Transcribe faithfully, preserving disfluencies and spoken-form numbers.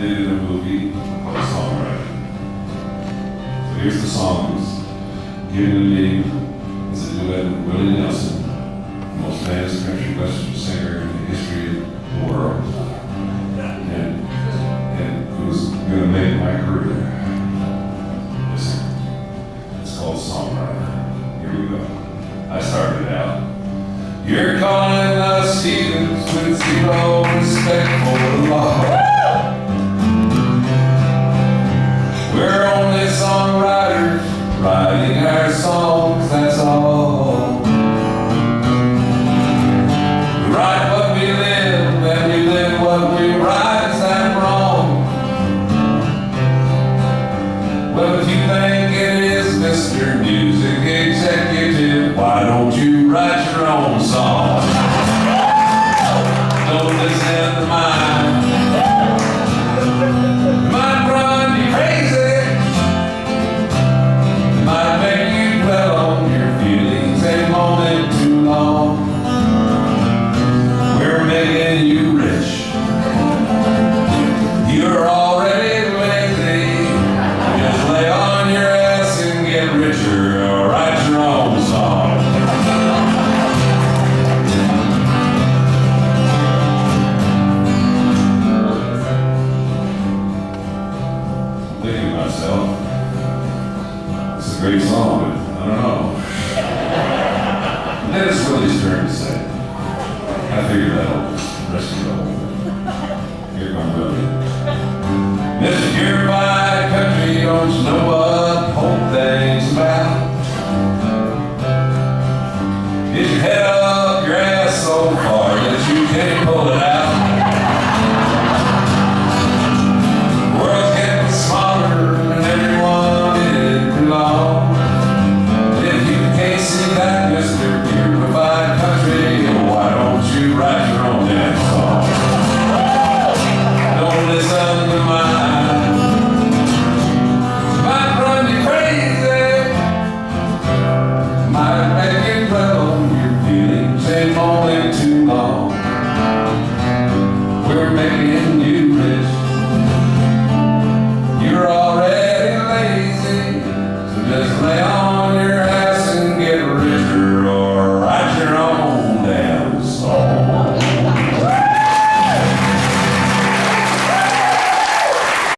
did in a movie called Songwriter. So here's the songs. Given to Me is a duet with Willie Nelson, the most famous country western singer in the history of the world. And, and it was going to make my career. Listen, it's called Songwriter. Here we go. I started out. You're calling us heathens with zero respect for the law. We're only songwriters writing our songs, that's all. We write what we live and we live what we write, is that wrong? Well, if you think it is, Mister Music Executive, why don't you write your own song? Don't listen to mine. It might run you crazy. It might make you dwell on your feelings a moment too long. We're making you rich. You're already lazy. Just lay on your ass and get richer, or write your own song. Thinking to myself, it's a great song, but I don't know. And then it's Willie's turn to say, I figured that'll rescue the whole thing. Here comes Willie. Mister Purified Country, don't you know what?